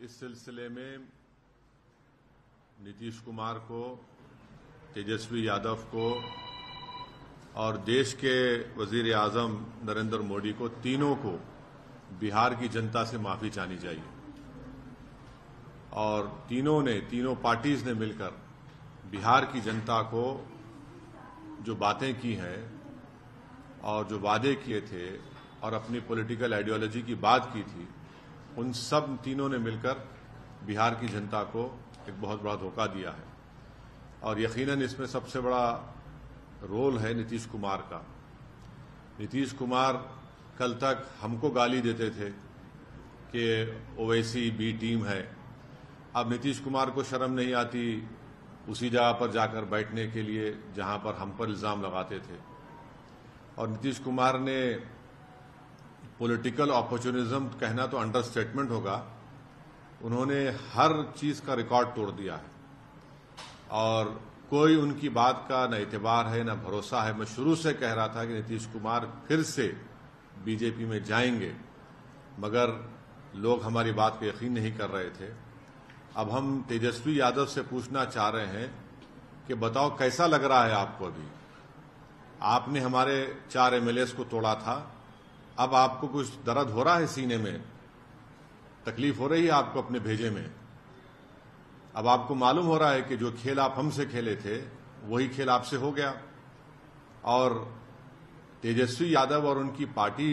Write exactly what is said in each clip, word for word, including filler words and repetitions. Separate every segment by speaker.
Speaker 1: इस सिलसिले में नीतीश कुमार को, तेजस्वी यादव को और देश के वजीर आजम नरेंद्र मोदी को, तीनों को बिहार की जनता से माफी चाहनी चाहिए। और तीनों ने, तीनों पार्टीज ने मिलकर बिहार की जनता को जो बातें की हैं और जो वादे किए थे और अपनी पॉलिटिकल आइडियोलॉजी की बात की थी, उन सब तीनों ने मिलकर बिहार की जनता को एक बहुत बड़ा धोखा दिया है। और यकीनन इसमें सबसे बड़ा रोल है नीतीश कुमार का। नीतीश कुमार कल तक हमको गाली देते थे कि ओवैसी बी टीम है। अब नीतीश कुमार को शर्म नहीं आती उसी जगह पर जाकर बैठने के लिए जहां पर हम पर इल्जाम लगाते थे। और नीतीश कुमार ने पॉलिटिकल अपॉर्चुनिज्म कहना तो अंडरस्टेटमेंट होगा, उन्होंने हर चीज का रिकॉर्ड तोड़ दिया है और कोई उनकी बात का न एतबार है न भरोसा है। मैं शुरू से कह रहा था कि नीतीश कुमार फिर से बीजेपी में जाएंगे, मगर लोग हमारी बात पे यकीन नहीं कर रहे थे। अब हम तेजस्वी यादव से पूछना चाह रहे हैं कि बताओ कैसा लग रहा है आपको? अभी आपने हमारे चार एमएलएस को तोड़ा था, अब आपको कुछ दर्द हो रहा है सीने में? तकलीफ हो रही है आपको अपने भेजे में? अब आपको मालूम हो रहा है कि जो खेल आप हमसे खेले थे वही खेल आपसे हो गया। और तेजस्वी यादव और उनकी पार्टी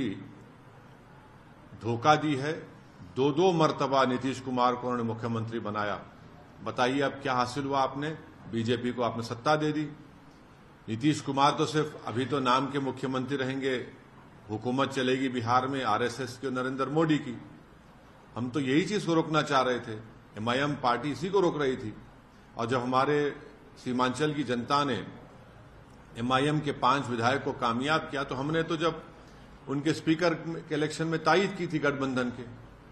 Speaker 1: धोखा दी है। दो दो मर्तबा नीतीश कुमार को उन्होंने मुख्यमंत्री बनाया। बताइए अब क्या हासिल हुआ आपने? बीजेपी को आपने सत्ता दे दी। नीतीश कुमार तो सिर्फ अभी तो नाम के मुख्यमंत्री रहेंगे, हुकूमत चलेगी बिहार में आरएसएस की और नरेंद्र मोदी की। हम तो यही चीज को रोकना चाह रहे थे। एमआईएम पार्टी इसी को रोक रही थी। और जब हमारे सीमांचल की जनता ने एमआईएम के पांच विधायक को कामयाब किया तो हमने तो जब उनके स्पीकर के इलेक्शन में तायद की थी गठबंधन के।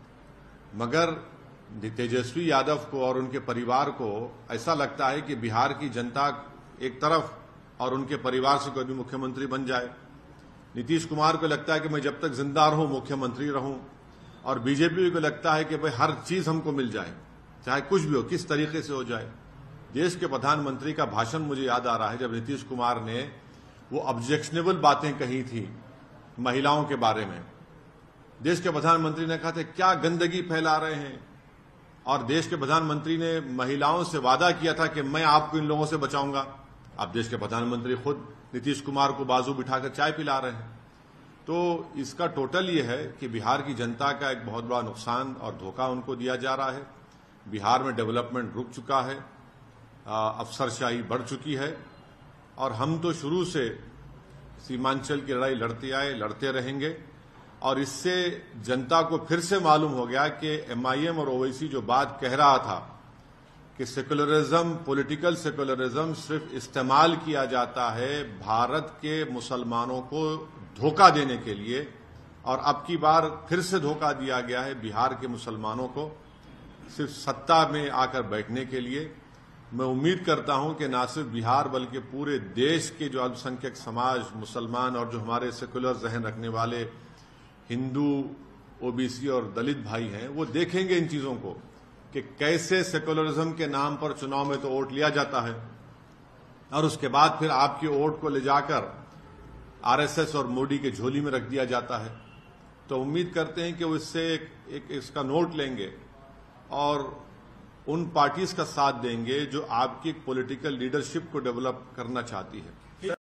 Speaker 1: मगर तेजस्वी यादव को और उनके परिवार को ऐसा लगता है कि बिहार की जनता एक तरफ और उनके परिवार से कोई भी मुख्यमंत्री बन जाए। नीतीश कुमार को लगता है कि मैं जब तक जिंदा रहूं मुख्यमंत्री रहूं, और बीजेपी को लगता है कि भाई हर चीज हमको मिल जाए, चाहे कुछ भी हो, किस तरीके से हो जाए। देश के प्रधानमंत्री का भाषण मुझे याद आ रहा है जब नीतीश कुमार ने वो ऑब्जेक्शनेबल बातें कही थी महिलाओं के बारे में। देश के प्रधानमंत्री ने कहा था क्या गंदगी फैला रहे हैं, और देश के प्रधानमंत्री ने महिलाओं से वादा किया था कि मैं आपको इन लोगों से बचाऊंगा। अब देश के प्रधानमंत्री खुद नीतीश कुमार को बाजू बिठाकर चाय पिला रहे हैं। तो इसका टोटल ये है कि बिहार की जनता का एक बहुत बड़ा नुकसान और धोखा उनको दिया जा रहा है। बिहार में डेवलपमेंट रुक चुका है, अफसरशाही बढ़ चुकी है, और हम तो शुरू से सीमांचल की लड़ाई लड़ते आए, लड़ते रहेंगे। और इससे जनता को फिर से मालूम हो गया कि एमआईएम और ओवैसी जो बात कह रहा था कि सेकुलरिज्म, पॉलिटिकल सेकुलरिज्म सिर्फ इस्तेमाल किया जाता है भारत के मुसलमानों को धोखा देने के लिए, और अब की बार फिर से धोखा दिया गया है बिहार के मुसलमानों को सिर्फ सत्ता में आकर बैठने के लिए। मैं उम्मीद करता हूं कि न सिर्फ बिहार बल्कि पूरे देश के जो अल्पसंख्यक समाज, मुसलमान और जो हमारे सेकुलर जहन रखने वाले हिंदू, ओबीसी और दलित भाई हैं, वो देखेंगे इन चीजों को कि कैसे सेकुलरिज्म के नाम पर चुनाव में तो वोट लिया जाता है और उसके बाद फिर आपके वोट को ले जाकर आरएसएस और मोदी के झोली में रख दिया जाता है। तो उम्मीद करते हैं कि वो इससे एक, एक इसका नोट लेंगे और उन पार्टीज का साथ देंगे जो आपकी पॉलिटिकल लीडरशिप को डेवलप करना चाहती है।